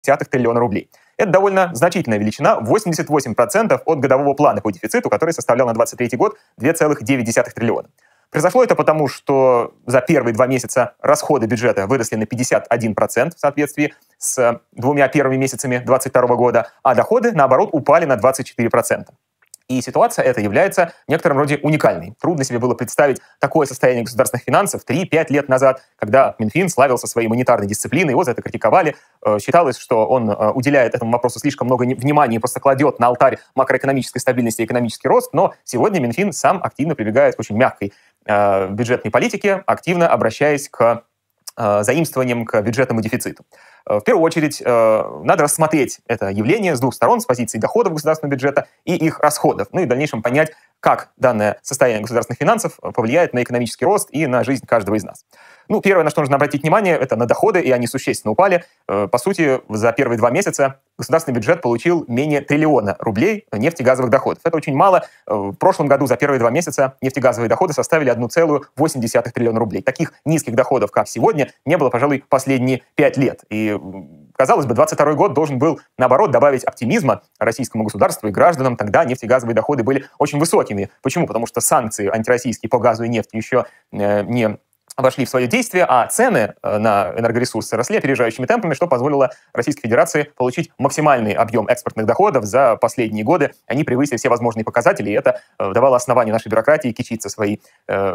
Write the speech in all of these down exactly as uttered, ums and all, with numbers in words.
триллиона рублей. Это довольно значительная величина, восемьдесят восемь процентов от годового плана по дефициту, который составлял на двадцать третий год две целых девять десятых триллиона. Произошло это потому, что за первые два месяца расходы бюджета выросли на пятьдесят один процент в соответствии с двумя первыми месяцами двадцать второго года, а доходы, наоборот, упали на двадцать четыре процента. И ситуация эта является в некотором роде уникальной. Трудно себе было представить такое состояние государственных финансов три-пять лет назад, когда Минфин славился своей монетарной дисциплиной, его за это критиковали. Считалось, что он уделяет этому вопросу слишком много внимания и просто кладет на алтарь макроэкономической стабильности и экономический рост, но сегодня Минфин сам активно прибегает к очень мягкой бюджетной политике, активно обращаясь к заимствованием, к бюджетному дефициту. В первую очередь, надо рассмотреть это явление с двух сторон, с позиции доходов государственного бюджета и их расходов, ну и в дальнейшем понять, как данное состояние государственных финансов повлияет на экономический рост и на жизнь каждого из нас. Ну, первое, на что нужно обратить внимание, это на доходы, и они существенно упали. По сути, за первые два месяца государственный бюджет получил менее триллиона рублей нефтегазовых доходов. Это очень мало. В прошлом году за первые два месяца нефтегазовые доходы составили одна целая восемь десятых триллиона рублей. Таких низких доходов, как сегодня, не было, пожалуй, последние пять лет. И, казалось бы, двадцать второй год должен был, наоборот, добавить оптимизма российскому государству и гражданам. Тогда нефтегазовые доходы были очень высокими. Почему? Потому что санкции антироссийские по газу и нефти еще э, не вошли в свое действие, а цены на энергоресурсы росли опережающими темпами, что позволило Российской Федерации получить максимальный объем экспортных доходов за последние годы. Они превысили все возможные показатели, и это давало основание нашей бюрократии кичиться своей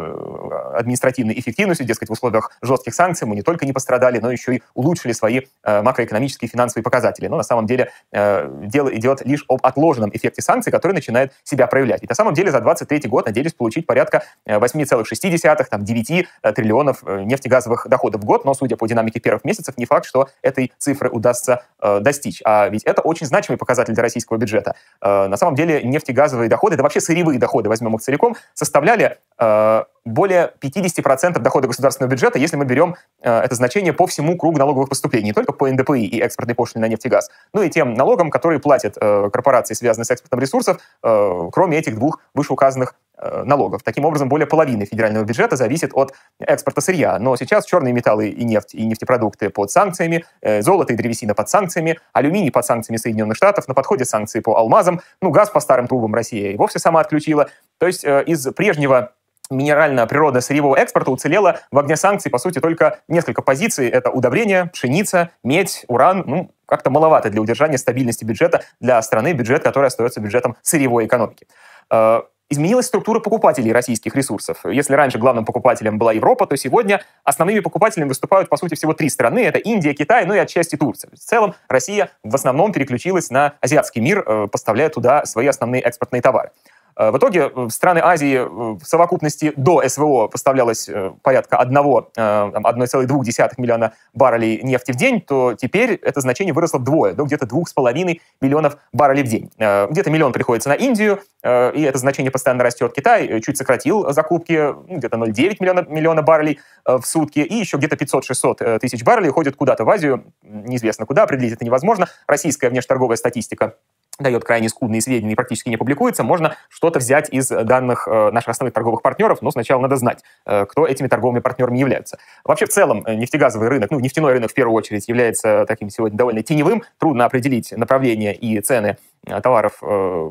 э, административной эффективностью. Дескать, в условиях жестких санкций мы не только не пострадали, но еще и улучшили свои э, макроэкономические и финансовые показатели. Но на самом деле э, дело идет лишь об отложенном эффекте санкций, который начинает себя проявлять. И на самом деле за двадцать третий год надеялись получить порядка восемь целых шесть десятых, там, девять триллионов нефтегазовых доходов в год, но, судя по динамике первых месяцев, не факт, что этой цифры удастся э, достичь. А ведь это очень значимый показатель для российского бюджета. Э, на самом деле нефтегазовые доходы, да вообще сырьевые доходы, возьмем их целиком, составляли э, более пятьдесят процентов дохода государственного бюджета, если мы берем э, это значение по всему кругу налоговых поступлений, не только по эн дэ пэ и и экспортной пошлине на нефть и газ, но и тем налогам, которые платят э, корпорации, связанные с экспортом ресурсов, э, кроме этих двух вышеуказанных налогов. Таким образом, более половины федерального бюджета зависит от экспорта сырья. Но сейчас черные металлы и нефть, и нефтепродукты под санкциями, золото и древесина под санкциями, алюминий под санкциями Соединенных Штатов, на подходе санкции по алмазам, ну, газ по старым трубам Россия и вовсе сама отключила. То есть из прежнего минерально-природно-сырьевого экспорта уцелело в огне санкций, по сути, только несколько позиций. Это удобрения, пшеница, медь, уран. Ну, как-то маловато для удержания стабильности бюджета для страны, бюджет, который остается бюджетом сырьевой экономики. Изменилась структура покупателей российских ресурсов. Если раньше главным покупателем была Европа, то сегодня основными покупателями выступают, по сути, всего три страны. Это Индия, Китай, ну и отчасти Турция. В целом Россия в основном переключилась на азиатский мир, поставляя туда свои основные экспортные товары. В итоге в страны Азии в совокупности до эс вэ о поставлялось порядка одного целых двух десятых миллиона баррелей нефти в день, то теперь это значение выросло вдвое, до где-то двух с половиной миллионов баррелей в день. Где-то миллион приходится на Индию, и это значение постоянно растет. Китай чуть сократил закупки, где-то ноль целых девять десятых миллиона, миллиона баррелей в сутки, и еще где-то пятьсот-шестьсот тысяч баррелей уходят куда-то в Азию, неизвестно куда, определить это невозможно. Российская внешторговая статистика дает крайне скудные сведения и практически не публикуется. Можно что-то взять из данных э, наших основных торговых партнеров, но сначала надо знать, э, кто этими торговыми партнерами являются. Вообще, в целом, нефтегазовый рынок, ну, нефтяной рынок в первую очередь, является таким сегодня довольно теневым. Трудно определить направление и цены э, товаров, э,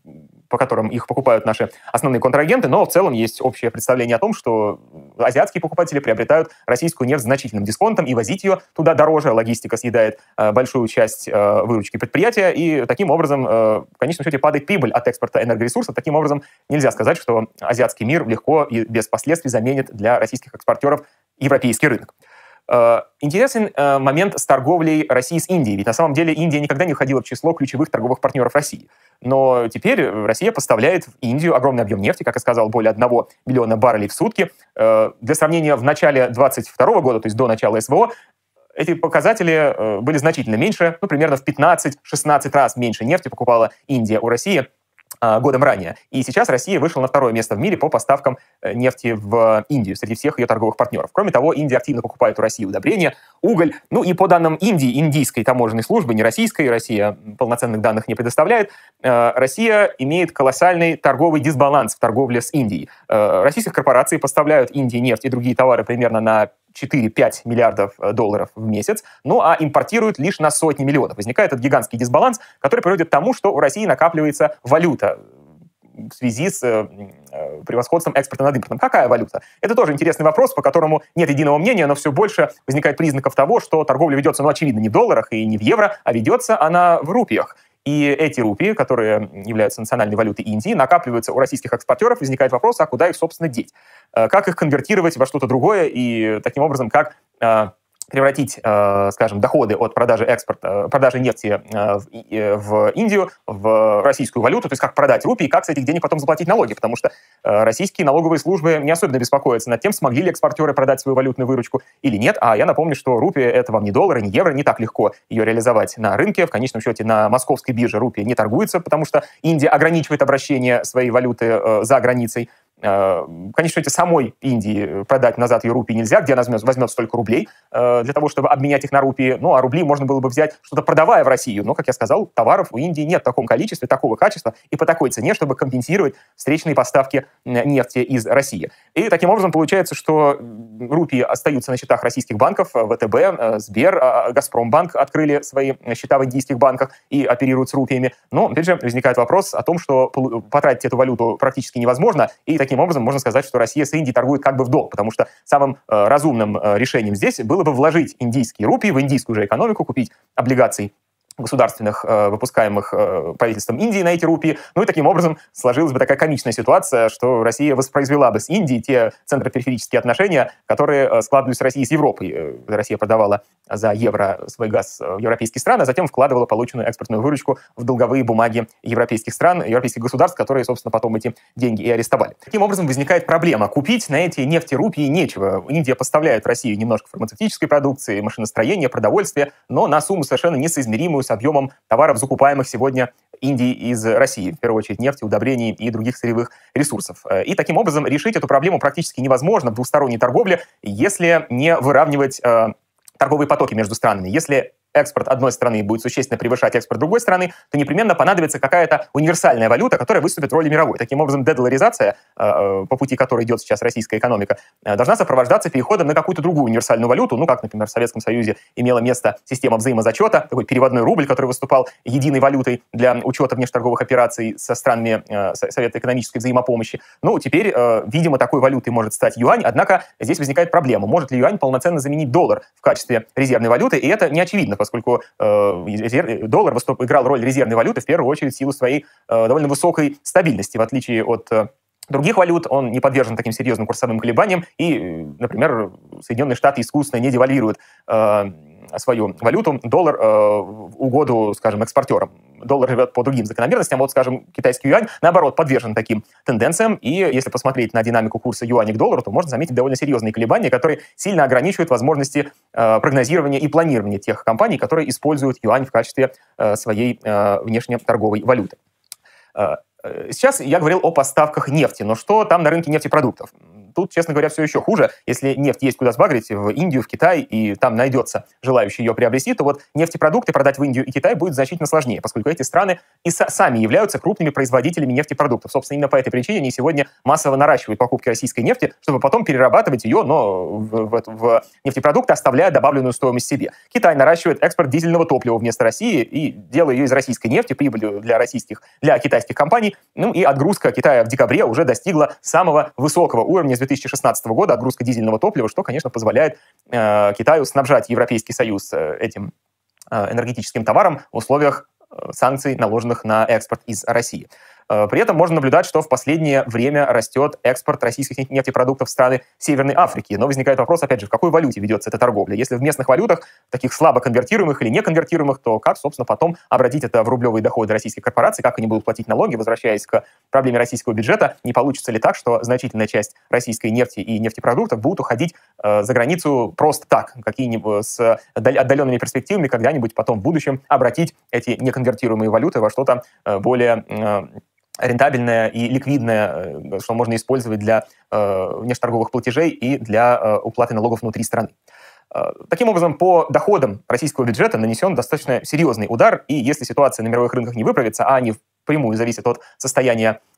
по которым их покупают наши основные контрагенты, но в целом есть общее представление о том, что азиатские покупатели приобретают российскую нефть с значительным дисконтом, и возить ее туда дороже. Логистика съедает э, большую часть э, выручки предприятия, и таким образом, э, в конечном счете, падает прибыль от экспорта энергоресурсов. Таким образом, нельзя сказать, что азиатский мир легко и без последствий заменит для российских экспортеров европейский рынок. Интересен момент с торговлей России с Индией. Ведь на самом деле Индия никогда не входила в число ключевых торговых партнеров России. Но теперь Россия поставляет в Индию огромный объем нефти, как я сказал, более одного миллиона баррелей в сутки. Для сравнения, в начале двадцать второго года, то есть до начала эс вэ о, эти показатели были значительно меньше, ну, примерно в пятнадцать-шестнадцать раз меньше нефти покупала Индия у России годом ранее. И сейчас Россия вышла на второе место в мире по поставкам нефти в Индию среди всех ее торговых партнеров. Кроме того, Индия активно покупает у России удобрения, уголь. Ну и по данным Индии, индийской таможенной службы, не российской, Россия полноценных данных не предоставляет, Россия имеет колоссальный торговый дисбаланс в торговле с Индией. Российские корпорации поставляют Индии нефть и другие товары примерно на четыре-пять миллиардов долларов в месяц, ну а импортируют лишь на сотни миллионов. Возникает этот гигантский дисбаланс, который приводит к тому, что у России накапливается валюта в связи с э, превосходством экспорта над импортом. Какая валюта? Это тоже интересный вопрос, по которому нет единого мнения, но все больше возникает признаков того, что торговля ведется, ну, очевидно, не в долларах и не в евро, а ведется она в рупиях. И эти рупии, которые являются национальной валютой Индии, накапливаются у российских экспортеров. Возникает вопрос, а куда их, собственно, деть? Как их конвертировать во что-то другое и таким образом, как превратить, э, скажем, доходы от продажи экспорта, продажи нефти э, в, э, в Индию в российскую валюту, то есть как продать рупии, как с этих денег потом заплатить налоги, потому что э, российские налоговые службы не особенно беспокоятся над тем, смогли ли экспортеры продать свою валютную выручку или нет. А я напомню, что рупия — это вам не доллары, не евро, не так легко ее реализовать на рынке. В конечном счете на московской бирже рупия не торгуется, потому что Индия ограничивает обращение своей валюты э, за границей. В конечном счете, самой Индии продать назад ее рупии нельзя, где она возьмет, возьмет столько рублей э, для того, чтобы обменять их на рупии. Ну, а рубли можно было бы взять, что-то продавая в Россию. Но, как я сказал, товаров у Индии нет в таком количестве, такого качества и по такой цене, чтобы компенсировать встречные поставки нефти из России. И таким образом получается, что рупии остаются на счетах российских банков. ВТБ, Сбер, Газпромбанк открыли свои счета в индийских банках и оперируют с рупиями. Но, опять же, возникает вопрос о том, что потратить эту валюту практически невозможно, и таким образом можно сказать, что Россия с Индией торгует как бы в долг, потому что самым э, разумным э, решением здесь было бы вложить индийские рупии в индийскую же экономику, купить облигаций государственных, э, выпускаемых э, правительством Индии на эти рупии. Ну и таким образом сложилась бы такая комичная ситуация, что Россия воспроизвела бы с Индией те центропериферические отношения, которые э, складывались с Россией с Европой. Э, Россия продавала за евро свой газ в европейские страны, а затем вкладывала полученную экспортную выручку в долговые бумаги европейских стран, европейских государств, которые, собственно, потом эти деньги и арестовали. Таким образом возникает проблема. Купить на эти нефти-рупии нечего. Индия поставляет в Россию немножко фармацевтической продукции, машиностроения, продовольствия, но на сумму совершенно несоизмеримую с объемом товаров, закупаемых сегодня Индией из России, в первую очередь нефти, удобрений и других сырьевых ресурсов. И таким образом решить эту проблему практически невозможно в двусторонней торговле, если не выравнивать э, торговые потоки между странами. Если экспорт одной страны будет существенно превышать экспорт другой страны, то непременно понадобится какая-то универсальная валюта, которая выступит в роли мировой. Таким образом, дедоларизация, э, по пути которой идет сейчас российская экономика, э, должна сопровождаться переходом на какую-то другую универсальную валюту, ну, как, например, в Советском Союзе имела место система взаимозачета, такой переводной рубль, который выступал единой валютой для учета внешнеторговых операций со странами э, Совета экономической взаимопомощи. Ну, теперь, э, видимо, такой валютой может стать юань, однако здесь возникает проблема. Может ли юань полноценно заменить доллар в качестве резервной валюты? И это не очевидно, поскольку э, доллар выступ, играл роль резервной валюты в первую очередь в силу своей э, довольно высокой стабильности, в отличие от э, других валют, он не подвержен таким серьезным курсовым колебаниям, и, например, Соединенные Штаты искусственно не девальвируют э, свою валюту, доллар, э, в угоду, скажем, экспортерам. Доллар живет по другим закономерностям, а вот, скажем, китайский юань, наоборот, подвержен таким тенденциям, и если посмотреть на динамику курса юаня к доллару, то можно заметить довольно серьезные колебания, которые сильно ограничивают возможности э, прогнозирования и планирования тех компаний, которые используют юань в качестве э, своей э, внешнеторговой валюты. Э, Сейчас я говорил о поставках нефти, но что там на рынке нефтепродуктов? Тут, честно говоря, все еще хуже. Если нефть есть куда сбагрить, в Индию, в Китай, и там найдется желающий ее приобрести, то вот нефтепродукты продать в Индию и Китай будет значительно сложнее, поскольку эти страны и сами являются крупными производителями нефтепродуктов. Собственно, именно по этой причине они сегодня массово наращивают покупки российской нефти, чтобы потом перерабатывать ее, но в, в, в нефтепродукты, оставляя добавленную стоимость себе. Китай наращивает экспорт дизельного топлива вместо России и делая ее из российской нефти, прибылью для российских, для китайских компаний. Ну и отгрузка Китая в декабре уже достигла самого высокого уровня с две тысячи шестнадцатого года, отгрузка дизельного топлива, что, конечно, позволяет э, Китаю снабжать Европейский Союз э, этим э, энергетическим товаром в условиях э, санкций, наложенных на экспорт из России. При этом можно наблюдать, что в последнее время растет экспорт российских нефтепродуктов в страны Северной Африки. Но возникает вопрос, опять же, в какой валюте ведется эта торговля? Если в местных валютах, таких слабо конвертируемых или не конвертируемых, то как, собственно, потом обратить это в рублевые доходы российских корпораций, как они будут платить налоги, возвращаясь к проблеме российского бюджета? Не получится ли так, что значительная часть российской нефти и нефтепродуктов будут уходить э, за границу просто так, какие-нибудь с отдаленными перспективами, когда-нибудь потом в будущем обратить эти неконвертируемые валюты во что-то э, более... Э, рентабельное и ликвидное, что можно использовать для э, внешторговых платежей и для э, уплаты налогов внутри страны. Э, таким образом, по доходам российского бюджета нанесен достаточно серьезный удар, и если ситуация на мировых рынках не выправится, а они впрямую зависят от состояния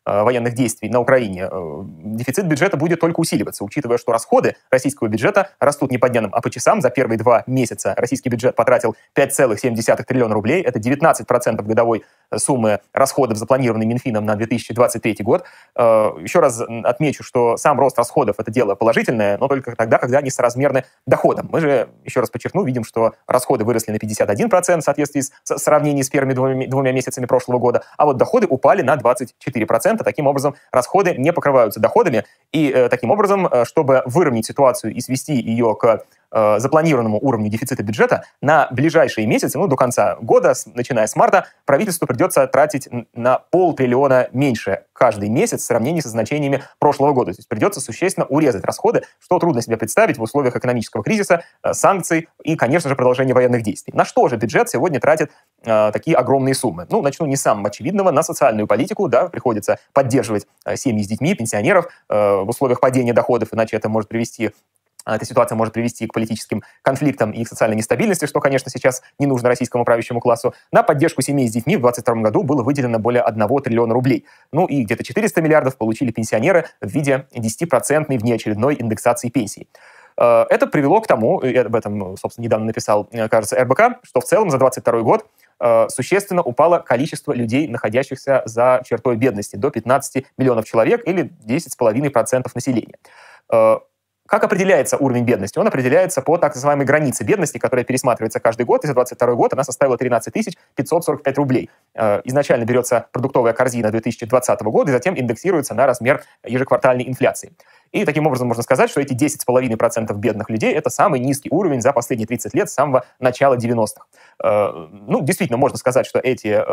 э, военных действий на Украине, э, дефицит бюджета будет только усиливаться, учитывая, что расходы российского бюджета растут не по дням, а по часам. За первые два месяца российский бюджет потратил пять целых семь десятых триллиона рублей. Это девятнадцать процентов годовой суммы расходов, запланированной Минфином на две тысячи двадцать третий год. Э, еще раз отмечу, что сам рост расходов — это дело положительное, но только тогда, когда они соразмерны доходам. Мы же, еще раз подчеркну, видим, что расходы выросли на пятьдесят один процент в соответствии с, с сравнении с первыми двумя, двумя месяцами прошлого года, а вот доходы упали на двадцать четыре процента. Таким образом, расходы не покрываются доходами, и э, таким образом, э, чтобы выровнять ситуацию и свести ее к э, запланированному уровню дефицита бюджета, на ближайшие месяцы, ну, до конца года, с, начиная с марта, правительству придется тратить на полтриллиона меньше каждый месяц в сравнении со значениями прошлого года. То есть придется существенно урезать расходы, что трудно себе представить в условиях экономического кризиса, э, санкций и, конечно же, продолжения военных действий. На что же бюджет сегодня тратит э, такие огромные суммы? Ну, начну не с самого очевидного, на социальную политику, да, приходится поддерживать э, семьи с детьми, пенсионеров э, в условиях падения доходов, иначе это может привести Эта ситуация может привести к политическим конфликтам и к социальной нестабильности, что, конечно, сейчас не нужно российскому правящему классу. На поддержку семей с детьми в двадцать втором году было выделено более одного триллиона рублей. Ну и где-то четыреста миллиардов получили пенсионеры в виде десятипроцентной внеочередной индексации пенсий. Это привело к тому, и об этом, собственно, недавно написал, кажется, эр бэ ка, что в целом за двадцать второй год существенно упало количество людей, находящихся за чертой бедности, до пятнадцати миллионов человек или десять целых пять десятых процента населения. Как определяется уровень бедности? Он определяется по так называемой границе бедности, которая пересматривается каждый год, и за двадцать второй год она составила тринадцать тысяч пятьсот сорок пять рублей. Изначально берется продуктовая корзина две тысячи двадцатого года и затем индексируется на размер ежеквартальной инфляции. И таким образом можно сказать, что эти десять целых пять десятых процента бедных людей — это самый низкий уровень за последние тридцать лет с самого начала девяностых. Ну, действительно, можно сказать, что эти...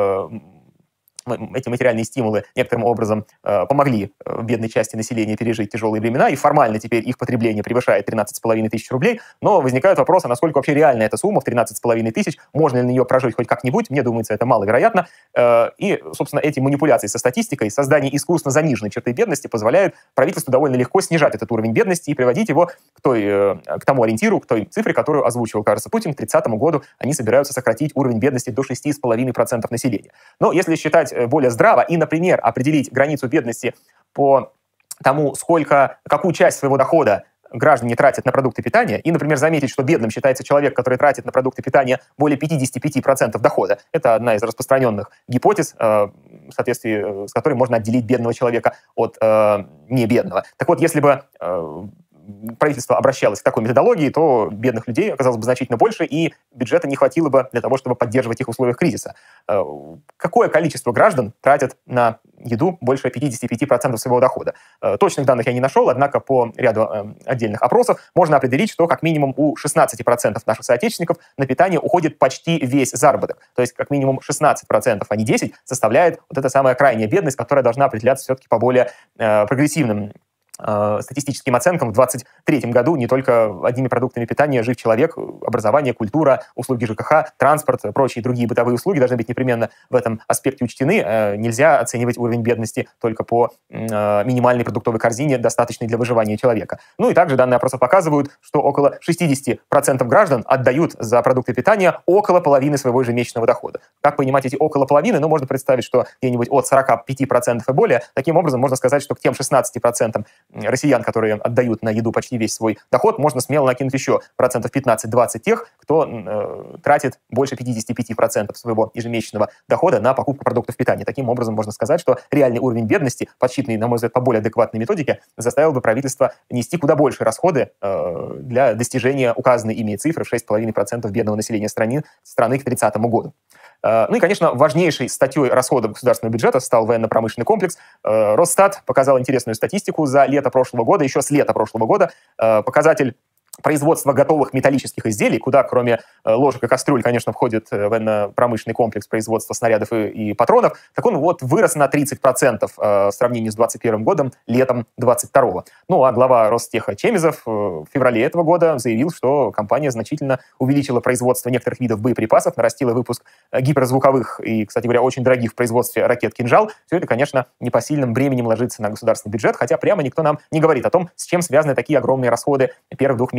эти материальные стимулы некоторым образом э, помогли э, бедной части населения пережить тяжелые времена, и формально теперь их потребление превышает тринадцать с половиной тысяч рублей, но возникает вопрос, а насколько вообще реальна эта сумма в тринадцать с половиной тысяч, можно ли на нее прожить хоть как-нибудь, мне думается, это маловероятно. Э, и, собственно, эти манипуляции со статистикой, создание искусственно заниженной черты бедности позволяют правительству довольно легко снижать этот уровень бедности и приводить его к, той, э, к тому ориентиру, к той цифре, которую озвучивал, кажется, Путин. К тридцатому году они собираются сократить уровень бедности до шести целых пяти десятых процента населения. Но если считать более здраво и, например, определить границу бедности по тому, сколько, какую часть своего дохода граждане тратят на продукты питания, и, например, заметить, что бедным считается человек, который тратит на продукты питания более пятидесяти пяти процентов дохода. Это одна из распространенных гипотез, в соответствии с которой можно отделить бедного человека от э, небедного. Так вот, если бы э, правительство обращалось к такой методологии, то бедных людей оказалось бы значительно больше, и бюджета не хватило бы для того, чтобы поддерживать их в условиях кризиса. Какое количество граждан тратят на еду больше пятидесяти пяти процентов своего дохода? Точных данных я не нашел, однако по ряду отдельных опросов можно определить, что как минимум у шестнадцати процентов наших соотечественников на питание уходит почти весь заработок. То есть как минимум шестнадцать процентов, а не десять процентов, составляет вот эта самая крайняя бедность, которая должна определяться все-таки по более э, прогрессивным статистическим оценкам. В двадцать третьем году не только одними продуктами питания жив человек, образование, культура, услуги жэ ка ха, транспорт, прочие другие бытовые услуги должны быть непременно в этом аспекте учтены. Нельзя оценивать уровень бедности только по минимальной продуктовой корзине, достаточной для выживания человека. Ну и также данные опроса показывают, что около шестидесяти процентов граждан отдают за продукты питания около половины своего ежемесячного дохода. Как понимать эти около половины? Ну, можно представить, что где-нибудь от сорока пяти процентов и более. Таким образом, можно сказать, что к тем шестнадцати процентам россиян, которые отдают на еду почти весь свой доход, можно смело накинуть еще процентов пятнадцать-двадцать тех, кто э, тратит больше пятидесяти пяти процентов своего ежемесячного дохода на покупку продуктов питания. Таким образом, можно сказать, что реальный уровень бедности, подсчитанный, на мой взгляд, по более адекватной методике, заставил бы правительство нести куда больше расходы э, для достижения указанной ими цифры в шесть целых пять десятых процента бедного населения страны, страны к тридцатому году. Ну и, конечно, важнейшей статьей расходов государственного бюджета стал военно-промышленный комплекс. Росстат показал интересную статистику за лето прошлого года, еще с лета прошлого года. Показатель производство готовых металлических изделий, куда кроме э, ложек и кастрюль, конечно, входит э, военно-промышленный комплекс производства снарядов и, и патронов, так он вот вырос на тридцать процентов э, в сравнении с двадцать первым годом, летом двадцать второго. Ну а глава Ростеха Чемизов э, в феврале этого года заявил, что компания значительно увеличила производство некоторых видов боеприпасов, нарастила выпуск э, гиперзвуковых и, кстати говоря, очень дорогих в производстве ракет «Кинжал». Все это, конечно, непосильным бременем ложится на государственный бюджет, хотя прямо никто нам не говорит о том, с чем связаны такие огромные расходы первых двух месяцев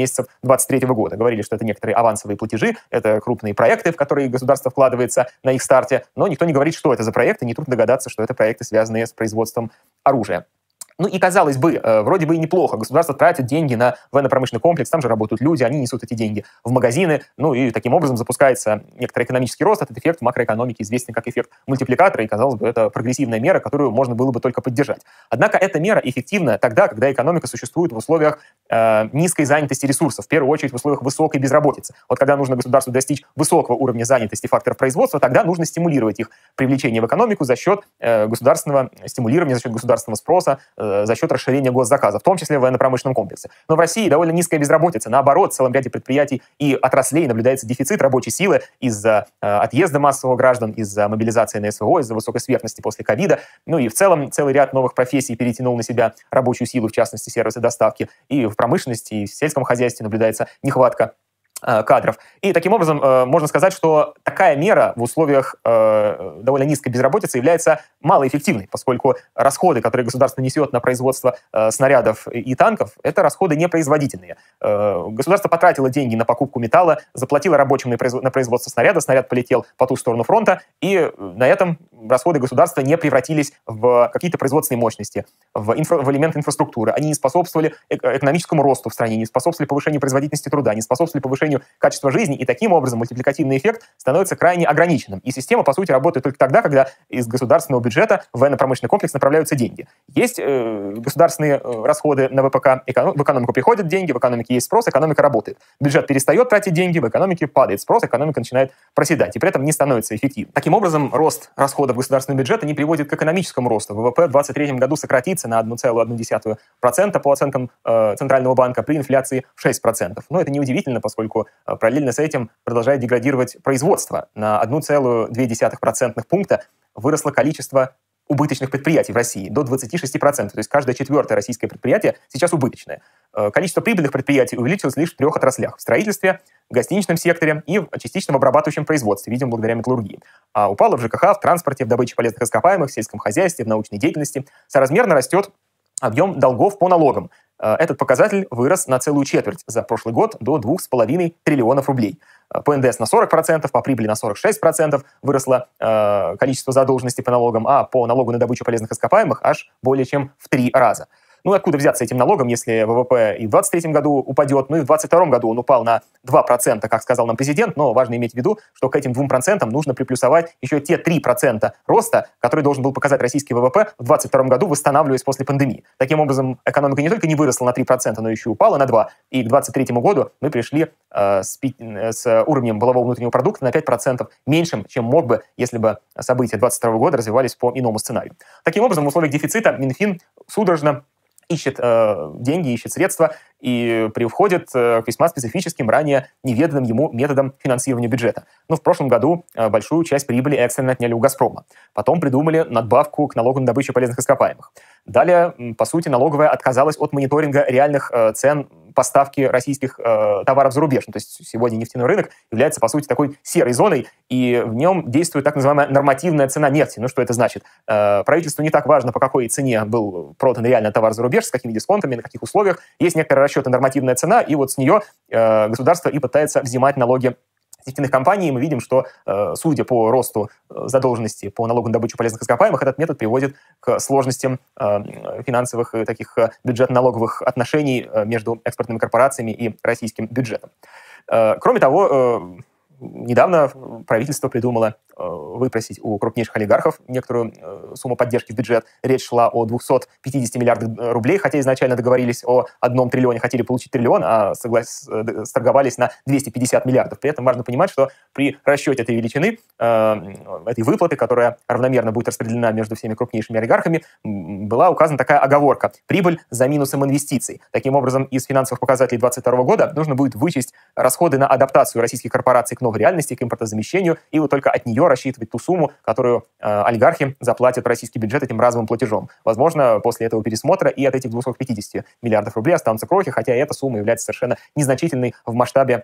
месяцев две тысячи двадцать третьего года. Говорили, что это некоторые авансовые платежи, это крупные проекты, в которые государство вкладывается на их старте, но никто не говорит, что это за проекты, нетрудно догадаться, что это проекты, связанные с производством оружия. Ну и, казалось бы, вроде бы и неплохо. Государство тратит деньги на военно-промышленный комплекс, там же работают люди, они несут эти деньги в магазины, ну и таким образом запускается некоторый экономический рост. Этот эффект в макроэкономике известен как эффект мультипликатора, и, казалось бы, это прогрессивная мера, которую можно было бы только поддержать. Однако эта мера эффективна тогда, когда экономика существует в условиях э, низкой занятости ресурсов, в первую очередь в условиях высокой безработицы. Вот когда нужно государству достичь высокого уровня занятости факторов производства, тогда нужно стимулировать их привлечение в экономику за счет э, государственного стимулирования, за счет государственного спроса, э, за счет расширения госзаказа, в том числе в военно-промышленном комплексе. Но в России довольно низкая безработица. Наоборот, в целом ряде предприятий и отраслей наблюдается дефицит рабочей силы из-за э, отъезда массового граждан, из-за мобилизации на СВО, из-за высокой смертности после ковида. Ну и в целом целый ряд новых профессий перетянул на себя рабочую силу, в частности, сервисы доставки. И в промышленности, и в сельском хозяйстве наблюдается нехватка кадров. И таким образом э, можно сказать, что такая мера в условиях э, довольно низкой безработицы является малоэффективной, поскольку расходы, которые государство несет на производство э, снарядов и танков, это расходы непроизводительные. Э, государство потратило деньги на покупку металла, заплатило рабочим на, производ... на производство снаряда, снаряд полетел по ту сторону фронта, и на этом расходы государства не превратились в какие-то производственные мощности, в, инфра... в элемент инфраструктуры. Они не способствовали экономическому росту в стране, не способствовали повышению производительности труда, не способствовали повышению качества жизни, и таким образом мультипликативный эффект становится крайне ограниченным. И система, по сути, работает только тогда, когда из государственного бюджета в военно-промышленный комплекс направляются деньги. Есть э, государственные э, расходы на ВПК, эконом, в экономику приходят деньги, в экономике есть спрос, экономика работает. Бюджет перестает тратить деньги, в экономике падает спрос, экономика начинает проседать, и при этом не становится эффективной. Таким образом, рост расходов государственного бюджета не приводит к экономическому росту. ВВП в двадцать третьем году сократится на одна целая одна десятая процента по оценкам э, Центрального банка при инфляции в шесть процентов. Но это неудивительно, поскольку параллельно с этим продолжает деградировать производство. На одна целая две десятых процентных пункта выросло количество убыточных предприятий в России до двадцати шести процентов. То есть каждое четвертое российское предприятие сейчас убыточное. Количество прибыльных предприятий увеличилось лишь в трех отраслях: в строительстве, в гостиничном секторе и в частично в обрабатывающем производстве, видимо, благодаря металлургии. А упало в ЖКХ, в транспорте, в добыче полезных ископаемых, в сельском хозяйстве, в научной деятельности. Соразмерно растет объем долгов по налогам. Этот показатель вырос на целую четверть за прошлый год до двух с половиной триллионов рублей. По эн дэ эс на сорок процентов, по прибыли на сорок шесть процентов выросло э, количество задолженностей по налогам, а по налогу на добычу полезных ископаемых аж более чем в три раза. Ну, откуда взяться этим налогом, если ВВП и в двадцать третьем году упадет, ну и в двадцать втором году он упал на два процента, как сказал нам президент, но важно иметь в виду, что к этим двум процентам нужно приплюсовать еще те три процента роста, который должен был показать российский ВВП в двадцать втором году, восстанавливаясь после пандемии. Таким образом, экономика не только не выросла на три процента, но еще упала на два процента, и к двадцать третьему году мы пришли э, с, с уровнем валового внутреннего продукта на пять процентов меньшим, чем мог бы, если бы события двадцать второго года развивались по иному сценарию. Таким образом, в условиях дефицита Минфин судорожно ищет э, деньги, ищет средства и приходит э, к весьма специфическим, ранее неведанным ему методам финансирования бюджета. Ну, в прошлом году э, большую часть прибыли экстренно отняли у «Газпрома». Потом придумали надбавку к налогу на добычу полезных ископаемых. Далее, по сути, налоговая отказалась от мониторинга реальных э, цен поставки российских э, товаров за рубеж. Ну, то есть сегодня нефтяной рынок является, по сути, такой серой зоной, и в нем действует так называемая нормативная цена нефти. Ну, что это значит? Э, правительству не так важно, по какой цене был продан реально товар за рубеж, с какими дисконтами, на каких условиях. Есть некоторые расчеты, нормативная цена, и вот с нее э, государство и пытается взимать налоги нефтяных компаний. Мы видим, что, э, судя по росту задолженности по налогу на добычу полезных ископаемых, этот метод приводит к сложностям э, финансовых и таких э, бюджетно-налоговых отношений э, между экспортными корпорациями и российским бюджетом. Э, кроме того, э, недавно правительство придумало э, выпросить у крупнейших олигархов некоторую э, сумму поддержки в бюджет. Речь шла о двухстах пятидесяти миллиардах рублей, хотя изначально договорились о одном триллионе, хотели получить триллион, а соглас... сторговались на двести пятьдесят миллиардов. При этом важно понимать, что при расчете этой величины, э, этой выплаты, которая равномерно будет распределена между всеми крупнейшими олигархами, была указана такая оговорка: прибыль за минусом инвестиций. Таким образом, из финансовых показателей двадцать второго года нужно будет вычесть расходы на адаптацию российских корпораций к новой реальности, к импортозамещению, и вот только от нее рассчитывать ту сумму, которую э, олигархи заплатят в российский бюджет этим разовым платежом. Возможно, после этого пересмотра и от этих двухсот пятидесяти миллиардов рублей останутся крохи, хотя эта сумма является совершенно незначительной в масштабе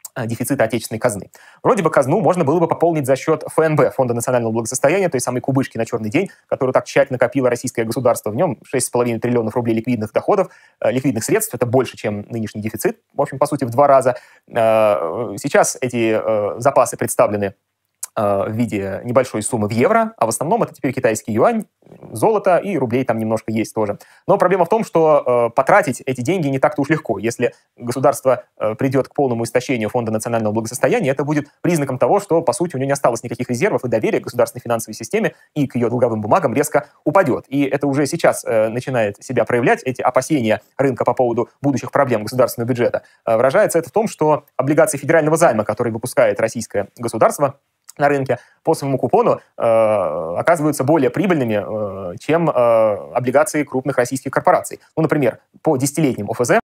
дефицита отечественной казны. Вроде бы казну можно было бы пополнить за счет эф эн бэ, Фонда национального благосостояния, той самой кубышки на черный день, которую так тщательно копило российское государство. В нем шесть с половиной триллионов рублей ликвидных доходов, э, ликвидных средств. Это больше, чем нынешний дефицит. В общем, по сути, в два раза. Э, сейчас эти э, запасы представлены в виде небольшой суммы в евро, а в основном это теперь китайский юань, золото и рублей там немножко есть тоже. Но проблема в том, что э, потратить эти деньги не так-то уж легко. Если государство э, придет к полному истощению Фонда национального благосостояния, это будет признаком того, что, по сути, у него не осталось никаких резервов, и доверие к государственной финансовой системе и к ее долговым бумагам резко упадет. И это уже сейчас э, начинает себя проявлять, эти опасения рынка по поводу будущих проблем государственного бюджета. Э, выражается это в том, что облигации федерального займа, которые выпускает российское государство на рынке, по своему купону э, оказываются более прибыльными, э, чем э, облигации крупных российских корпораций. Ну, например, по десятилетним о эф зэ